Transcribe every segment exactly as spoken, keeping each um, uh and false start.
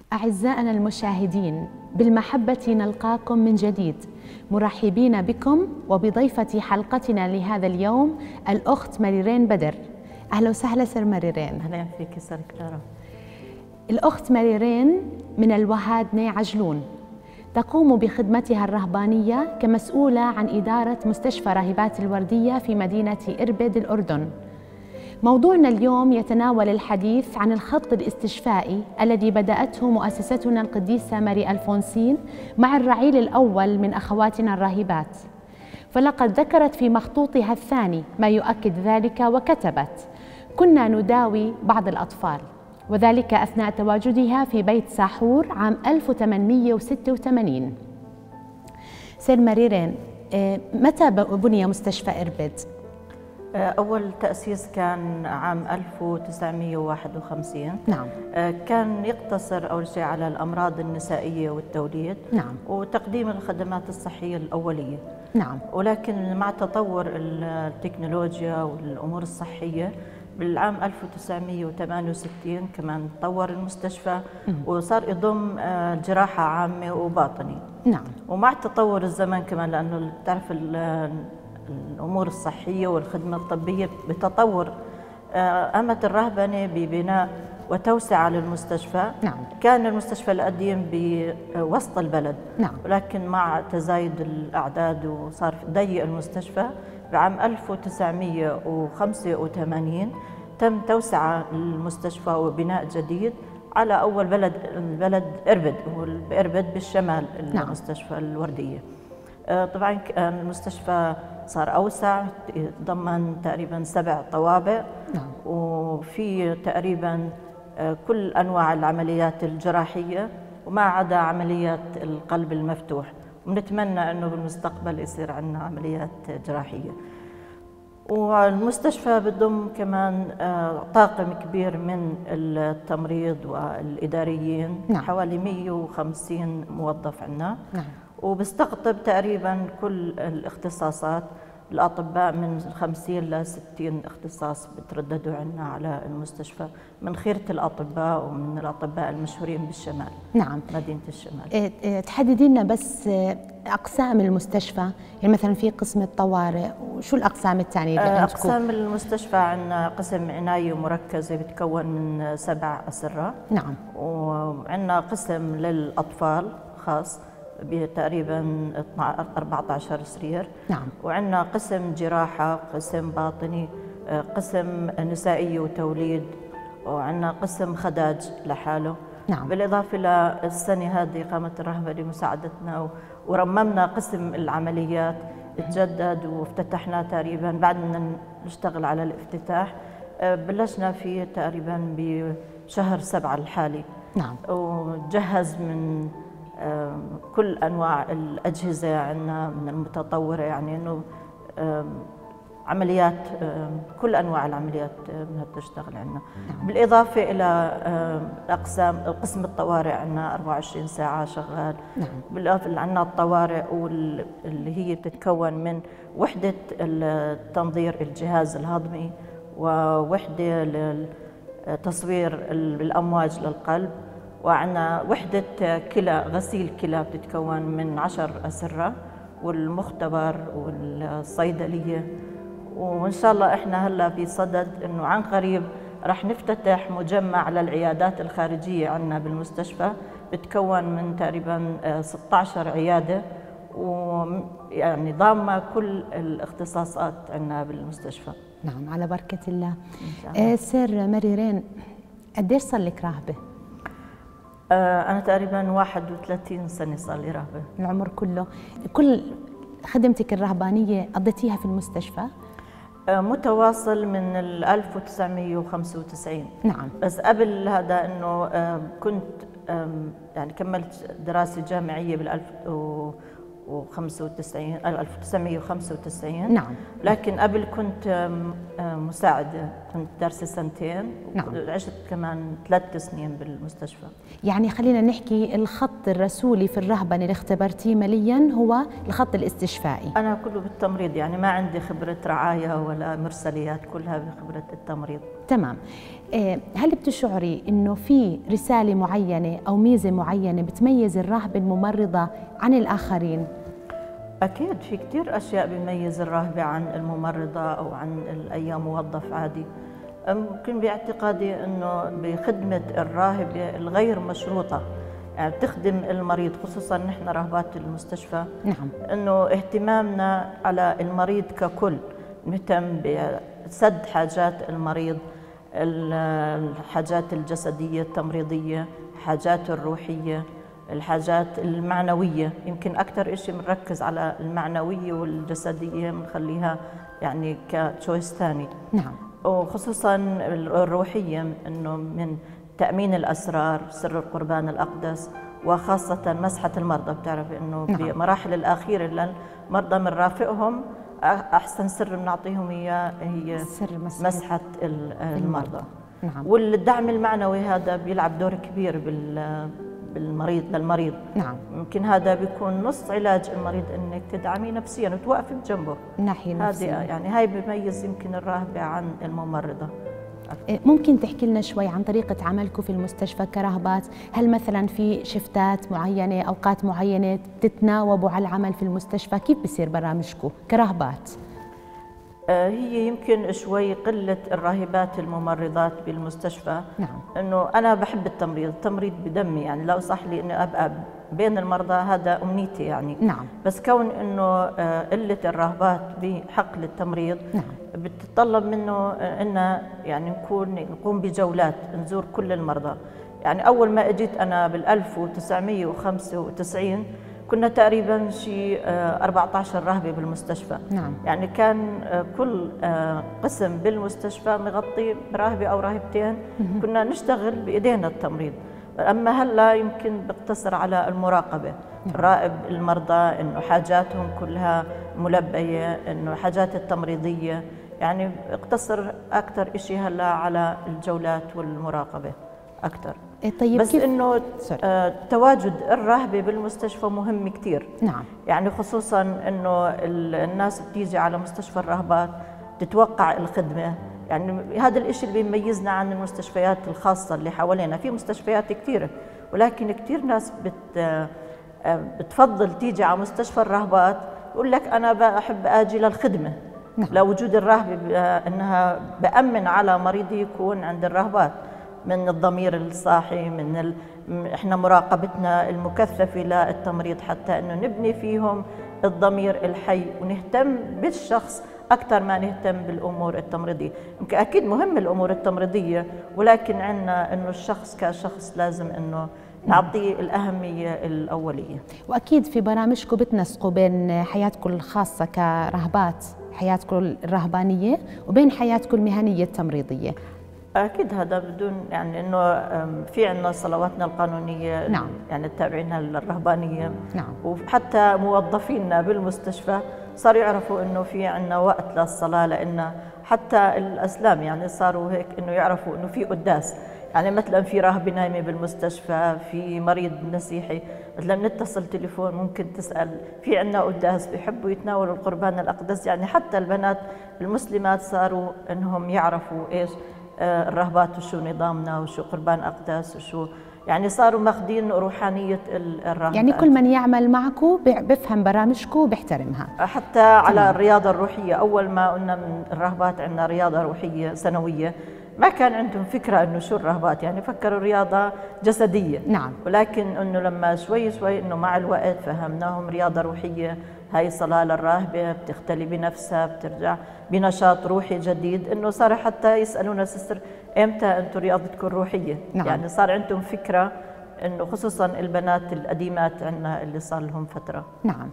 أعزائنا المشاهدين، بالمحبة نلقاكم من جديد، مرحبين بكم وبضيفة حلقتنا لهذا اليوم الأخت مريرين بدر. أهلا وسهلا سر مريرين. أهلا فيك سر كلارا. الأخت مريرين من الوهادنة عجلون، تقوم بخدمتها الرهبانية كمسؤولة عن إدارة مستشفى راهبات الوردية في مدينة إربد الأردن. موضوعنا اليوم يتناول الحديث عن الخط الاستشفائي الذي بدأته مؤسستنا القديسة ماري ألفونسين مع الرعيل الأول من أخواتنا الراهبات، فلقد ذكرت في مخطوطها الثاني ما يؤكد ذلك وكتبت: كنا نداوي بعض الأطفال، وذلك أثناء تواجدها في بيت ساحور عام ألف وثمانمئة وستة وثمانين. سير مريرين، متى بني مستشفى إربد؟ أول تأسيس كان عام ألف وتسعمئة وواحد وخمسين. نعم. كان يقتصر أول شيء على الأمراض النسائية والتوليد. نعم. وتقديم الخدمات الصحية الأولية. نعم. ولكن مع تطور التكنولوجيا والأمور الصحية بالعام ألف وتسعمئة وثمانية وستين كمان تطور المستشفى وصار يضم جراحة عامة وباطني. نعم. ومع تطور الزمن كمان، لأنه تعرف الأمور الصحية والخدمة الطبية بتطور، قامت الرهبنة ببناء وتوسعة للمستشفى. نعم. كان المستشفى القديم بوسط البلد. نعم. ولكن مع تزايد الأعداد وصار ضيق المستشفى، بعام ألف وتسعمئة وخمسة وثمانين تم توسعة المستشفى وبناء جديد على أول بلد البلد إربد، وإربد بالشمال. نعم. المستشفى الوردية طبعا المستشفى صار أوسع، ضمن تقريبا سبع طوابق. نعم. وفي تقريبا كل أنواع العمليات الجراحية وما عدا عمليات القلب المفتوح، ونتمنى أنه بالمستقبل يصير عندنا عمليات جراحية. والمستشفى بضم كمان طاقم كبير من التمريض والإداريين. نعم. حوالي مئة وخمسين موظف عندنا. نعم. وبستقطب تقريبا كل الاختصاصات، الأطباء من خمسين إلى ستين اختصاص بترددوا عنا على المستشفى من خيرة الأطباء ومن الأطباء المشهورين بالشمال. نعم. مدينة الشمال. تحددي لنا بس أقسام المستشفى، يعني مثلا في قسم الطوارئ، وشو الأقسام الثانية اللي عندكم؟ أقسام المستشفى عندنا قسم عناية مركزة بتكون من سبع أسرة. نعم. وعندنا قسم للأطفال خاص بتقريبا أربعة عشر سرير. نعم. وعندنا قسم جراحة، قسم باطني، قسم نسائية وتوليد، وعندنا قسم خداج لحاله. نعم. بالإضافة للسنة هذه قامت الرهبة لمساعدتنا ورممنا قسم العمليات، تجدد وافتتحنا تقريبا بعد ما نشتغل على الافتتاح. بلشنا فيه تقريبا بشهر سبعة الحالي. نعم. وجهز من كل أنواع الأجهزة عندنا من المتطورة، يعني أنه عمليات كل أنواع العمليات بدها تشتغل عندنا. نعم. بالإضافة إلى أقسام قسم الطوارئ عندنا أربعة وعشرين ساعة شغال. نعم. بالإضافة عندنا الطوارئ واللي هي بتتكون من وحدة التنظير الجهاز الهضمي، ووحدة لتصوير الأمواج للقلب، وعندنا وحدة كلى غسيل كلى بتتكون من عشر أسرة، والمختبر والصيدلية. وإن شاء الله إحنا هلا بصدد إنه عن قريب رح نفتتح مجمع للعيادات الخارجية عندنا بالمستشفى، بتكون من تقريبا ستة عشر عيادة، ويعني ضامة كل الاختصاصات عندنا بالمستشفى. نعم، على بركة الله. آه سير مريرين، قديش صار لك راهبة؟ أنا تقريباً واحد وثلاثين سنة صار لي راهبة. العمر كله. كل خدمتك الرهبانية قضيتيها في المستشفى؟ متواصل من ألف وتسعمئة وخمسة وتسعين. نعم. بس قبل هذا إنه كنت يعني كملت دراسة جامعية بالألف وخمسة وتسعين ألف وتسعمئة وخمسة وتسعين. نعم. لكن قبل كنت مساعدة، كنت دارسة سنتين. نعم. وعشت كمان ثلاث سنين بالمستشفى. يعني خلينا نحكي الخط الرسولي في الرهبنة اللي اختبرتيه ماليا هو الخط الاستشفائي. أنا كله بالتمريض، يعني ما عندي خبرة رعاية ولا مرسليات، كلها بخبرة التمريض. تمام. هل بتشعري إنه في رسالة معينة أو ميزة معينة بتميز الراهبة الممرضة عن الآخرين؟ أكيد في كتير أشياء بيميز الراهبة عن الممرضة أو عن أي موظف عادي. ممكن باعتقادي أنه بخدمة الراهبة الغير مشروطة، يعني بتخدم المريض، خصوصا نحن راهبات المستشفى. نعم. أنه اهتمامنا على المريض ككل، نهتم بسد حاجات المريض، الحاجات الجسدية التمريضية، الحاجات الروحية، الحاجات المعنوية. يمكن أكثر إشي بنركز على المعنوية والجسدية، بنخليها يعني كتشويس ثاني. نعم. وخصوصا الروحية، إنه من تأمين الأسرار، سر القربان الأقدس، وخاصة مسحة المرضى. بتعرف إنه نعم. بمراحل الأخيرة للمرضى بنرافقهم، أحسن سر بنعطيهم إياه هي سر مسحة المرضى. نعم. والدعم المعنوي هذا بيلعب دور كبير بالمريض للمريض. نعم. يمكن هذا بيكون نص علاج المريض، انك تدعميه نفسيا وتوقفي بجنبه. ناحية نفسية. هذه يعني هاي بيميز يمكن الراهبة عن الممرضة. ممكن تحكي لنا شوي عن طريقة عملكم في المستشفى كراهبات؟ هل مثلا في شفتات معينة، أوقات معينة تتناوبوا على العمل في المستشفى؟ كيف بصير برامجكم كراهبات؟ هي يمكن شوي قلة الراهبات الممرضات بالمستشفى. نعم. انه انا بحب التمريض، التمريض بدمي، يعني لو صح لي اني ابقى بين المرضى هذا امنيتي يعني. نعم. بس كون انه قلة الراهبات بحقل التمريض نعم. بتتطلب منه ان يعني نكون نقوم بجولات نزور كل المرضى. يعني اول ما اجيت انا بال ألف وتسعمئة وخمسة وتسعين كنا تقريبا شيء أربعة عشر راهبة بالمستشفى. نعم. يعني كان كل قسم بالمستشفى مغطي راهبة أو راهبتين. كنا نشتغل بإيدينا التمريض. أما هلا يمكن بقتصر على المراقبة. نعم. راقب المرضى إنه حاجاتهم كلها ملبية، إنه حاجات التمريضية، يعني اقتصر أكثر إشي هلا على الجولات والمراقبة أكثر. طيب بس انه آه تواجد الراهبه بالمستشفى مهم كثير. نعم. يعني خصوصا انه الناس بتيجي على مستشفى الراهبات تتوقع الخدمه، يعني هذا الشيء اللي بيميزنا عن المستشفيات الخاصه اللي حوالينا. في مستشفيات كثيره، ولكن كثير ناس بت آه بتفضل تيجي على مستشفى الراهبات، يقول لك انا بحب اجي للخدمه. نعم. لوجود الراهبه انها بامن على مريضي يكون عند الراهبات، من الضمير الصاحي، من ال... احنا مراقبتنا المكثفه للتمريض حتى انه نبني فيهم الضمير الحي ونهتم بالشخص اكثر ما نهتم بالامور التمريضيه. يمكن اكيد مهم الامور التمريضيه، ولكن عندنا انه الشخص كشخص لازم انه نعطيه الاهميه الاوليه. واكيد في برامجكم بتنسقوا بين حياتكم الخاصه كرهبات، حياتكم الرهبانيه، وبين حياتكم المهنيه التمريضيه. أكيد هذا بدون يعني إنه في عندنا صلواتنا القانونية. نعم. يعني التابعين للرهبانية. نعم. وحتى موظفينا بالمستشفى صاروا يعرفوا إنه في عندنا وقت للصلاة، لأن حتى الأسلام يعني صاروا هيك إنه يعرفوا إنه في قداس. يعني مثلا في راهبة نايمة بالمستشفى، في مريض مسيحي، مثلا نتصل تليفون ممكن تسأل، في عندنا قداس بيحبوا يتناولوا القربان الأقدس. يعني حتى البنات المسلمات صاروا إنهم يعرفوا إيش الرهبات وشو نظامنا وشو قربان أقداس وشو، يعني صاروا ماخذين روحانية الرهبات. يعني كل من يعمل معكم بفهم برامجكم وبيحترمها. حتى على الرياضة الروحية، أول ما قلنا من الرهبات عندنا رياضة روحية سنوية، ما كان عندهم فكرة إنه شو الرهبات، يعني فكروا رياضة جسدية. نعم. ولكن إنه لما شوي شوي إنه مع الوقت فهمناهم رياضة روحية، هاي صلاة للراهبة، بتختلي بنفسها، بترجع بنشاط روحي جديد. إنه صار حتى يسألونا سستر إمتى أنتم رياضتكم روحية؟ نعم. يعني صار عندهم فكرة، إنه خصوصا البنات القديمات عندنا اللي صار لهم فترة. نعم.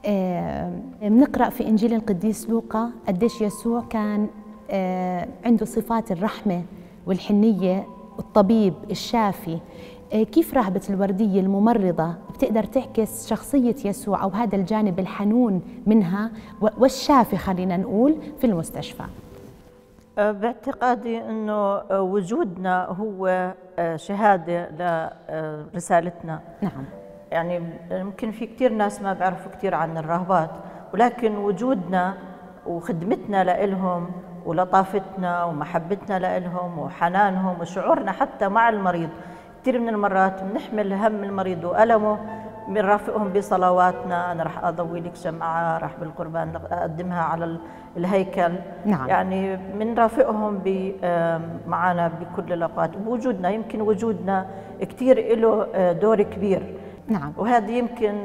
بنقرأ آه في إنجيل القديس لوقا قديش يسوع كان آه عنده صفات الرحمة والحنية، الطبيب الشافي. آه كيف راهبة الوردية الممرضة بتقدر تعكس شخصية يسوع أو هذا الجانب الحنون منها والشافي خلينا نقول في المستشفى؟ باعتقادي أنه وجودنا هو شهادة لرسالتنا. نعم. يعني يمكن في كتير ناس ما بيعرفوا كتير عن الراهبات، ولكن وجودنا وخدمتنا لإلهم ولطافتنا ومحبتنا لهم وحنانهم وشعورنا حتى مع المريض. كثير من المرات بنحمل هم المريض وألمه، بنرافقهم بصلواتنا. أنا رح أضوي لك شمعة، رح بالقربان أقدمها على الهيكل. نعم. يعني بنرافقهم معنا بكل الأوقات بوجودنا. يمكن وجودنا كثير له دور كبير. نعم. وهذا يمكن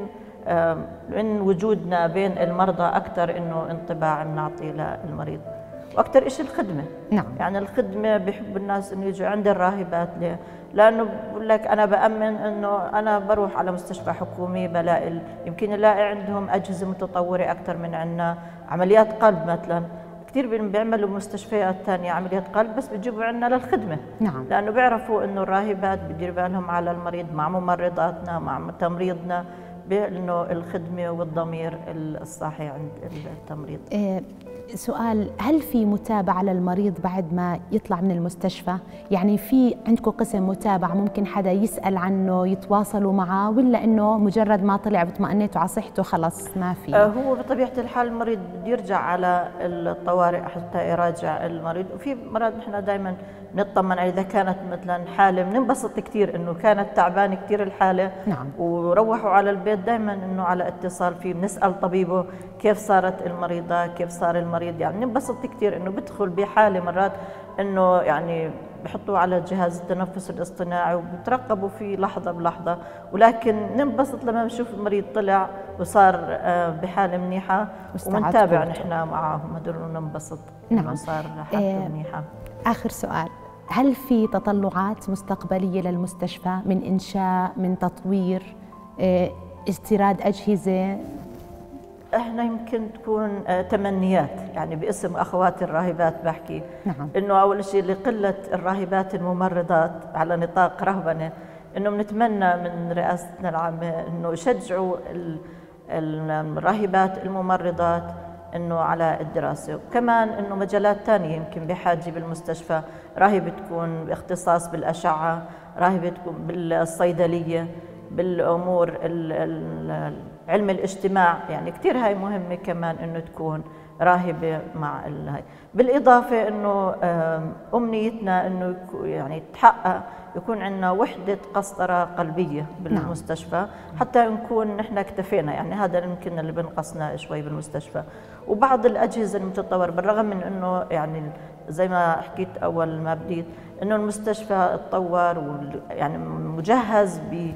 من وجودنا بين المرضى أكثر إنه انطباع بنعطي للمريض، واكثر شيء الخدمه. نعم. يعني الخدمه بيحب الناس انه يجوا عند الراهبات. ليه؟ لانه بقول لك انا بامن انه انا بروح على مستشفى حكومي بلاقي يمكن الاقي عندهم اجهزه متطوره اكثر من عندنا. عمليات قلب مثلا كثير بيعملوا مستشفيات ثانيه عمليات قلب، بس بيجيبوا عندنا للخدمه. نعم. لانه بيعرفوا انه الراهبات بدير بالهم على المريض مع ممرضاتنا مع تمريضنا، بانه الخدمه والضمير الصاحي عند التمريض. إيه سؤال، هل في متابعة للمريض بعد ما يطلع من المستشفى؟ يعني في عندكم قسم متابعة ممكن حدا يسأل عنه يتواصلوا معه، ولا انه مجرد ما طلع واطمئنيتوا على صحته خلص ما في؟ هو بطبيعة الحال المريض بده يرجع على الطوارئ حتى يراجع المريض. وفي مرات نحن دائما نطمن اذا كانت مثلا حاله، بننبسط كثير انه كانت تعبانه كثير الحاله. نعم. وروحوا على البيت دائما انه على اتصال فيه، بنسال طبيبه كيف صارت المريضه، كيف صار المريض. يعني بننبسط كثير انه بدخل بحاله مرات انه يعني بحطوه على جهاز التنفس الاصطناعي وبترقبوا فيه لحظه بلحظه، ولكن ننبسط لما نشوف المريض طلع وصار بحاله منيحه ومنتابع نحن معهم. هدول ننبسط. نعم. صار حالته منيحه. آخر سؤال، هل في تطلعات مستقبلية للمستشفى من إنشاء، من تطوير، استيراد أجهزة؟ احنا يمكن تكون تمنيات، يعني باسم اخواتي الراهبات بحكي. نعم. انه اول شيء لقله الراهبات الممرضات على نطاق رهبنه، انه بنتمنى من رئاستنا العامه انه يشجعوا الراهبات الممرضات انه على الدراسه، وكمان انه مجالات ثانيه يمكن بحاجه بالمستشفى. راهبه تكون باختصاص بالاشعه، راهبه تكون بالصيدليه، بالامور علم الاجتماع. يعني كثير هاي مهمه كمان انه تكون راهبه مع هاي. بالاضافه انه امنيتنا انه يعني تحقق يكون عندنا وحده قسطره قلبيه بالمستشفى. نعم. حتى نكون نحن اكتفينا. يعني هذا يمكن اللي بنقصنا شوي بالمستشفى. وبعض الاجهزه المتطوره، بالرغم من انه يعني زي ما حكيت اول ما بديت انه المستشفى تطور ويعني مجهز ب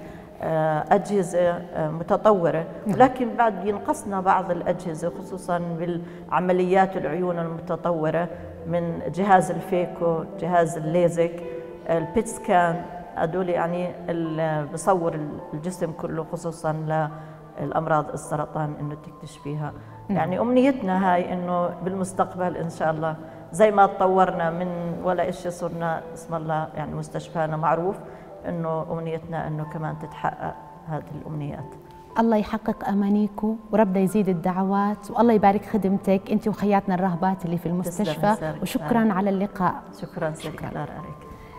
أجهزة متطورة، ولكن بعد ينقصنا بعض الأجهزة خصوصا بالعمليات العيون المتطورة، من جهاز الفيكو، جهاز الليزك، البيت سكان. هذول يعني بصور الجسم كله خصوصا للأمراض السرطان إنه تكتشفيها. يعني أمنيتنا هاي إنه بالمستقبل إن شاء الله زي ما تطورنا من ولا إشي صرنا اسم الله يعني مستشفانا معروف، انه امنيتنا انه كمان تتحقق هذه الامنيات. الله يحقق امانيكم وربنا يزيد الدعوات، والله يبارك خدمتك انت وخياتنا الراهبات اللي في المستشفى. وشكرا آه. على اللقاء. شكرا شكرا عليك.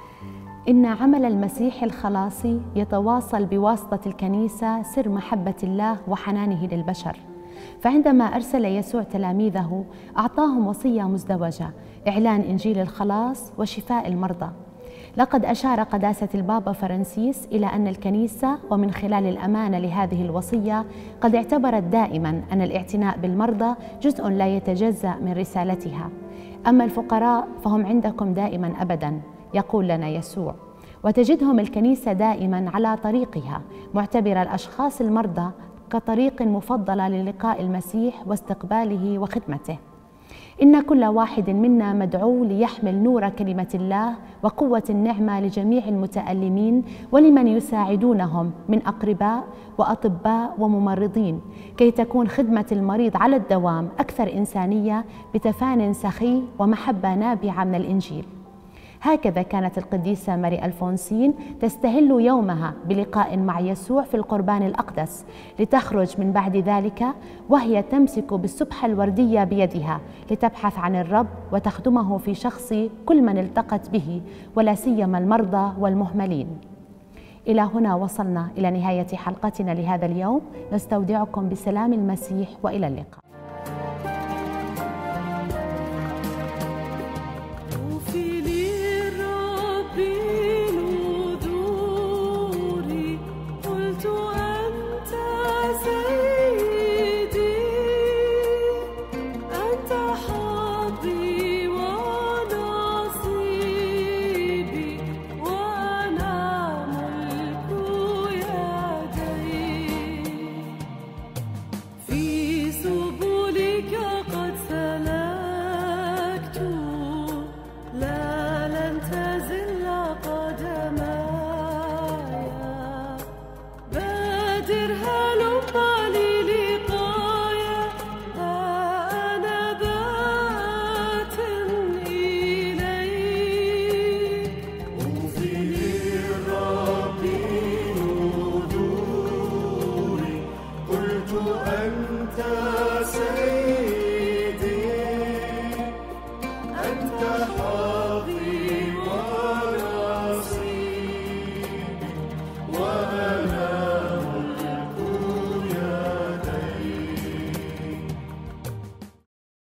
إن عمل المسيح الخلاصي يتواصل بواسطة الكنيسة سر محبة الله وحنانه للبشر. فعندما أرسل يسوع تلاميذه أعطاهم وصية مزدوجة: إعلان إنجيل الخلاص وشفاء المرضى. لقد أشار قداسة البابا فرانسيس إلى أن الكنيسة ومن خلال الأمانة لهذه الوصية قد اعتبرت دائما أن الاعتناء بالمرضى جزء لا يتجزأ من رسالتها. أما الفقراء فهم عندكم دائما أبدا، يقول لنا يسوع. وتجدهم الكنيسة دائما على طريقها، معتبرة الأشخاص المرضى كطريق مفضلة للقاء المسيح واستقباله وخدمته. إن كل واحد منا مدعو ليحمل نور كلمة الله وقوة النعمة لجميع المتألمين ولمن يساعدونهم من أقرباء وأطباء وممرضين، كي تكون خدمة المريض على الدوام أكثر إنسانية بتفان سخي ومحبة نابعة من الإنجيل. هكذا كانت القديسة ماري ألفونسين تستهل يومها بلقاء مع يسوع في القربان الأقدس، لتخرج من بعد ذلك وهي تمسك بالسبحة الوردية بيدها لتبحث عن الرب وتخدمه في شخص كل من التقت به، ولا سيما المرضى والمهملين. إلى هنا وصلنا إلى نهاية حلقتنا لهذا اليوم. نستودعكم بسلام المسيح وإلى اللقاء.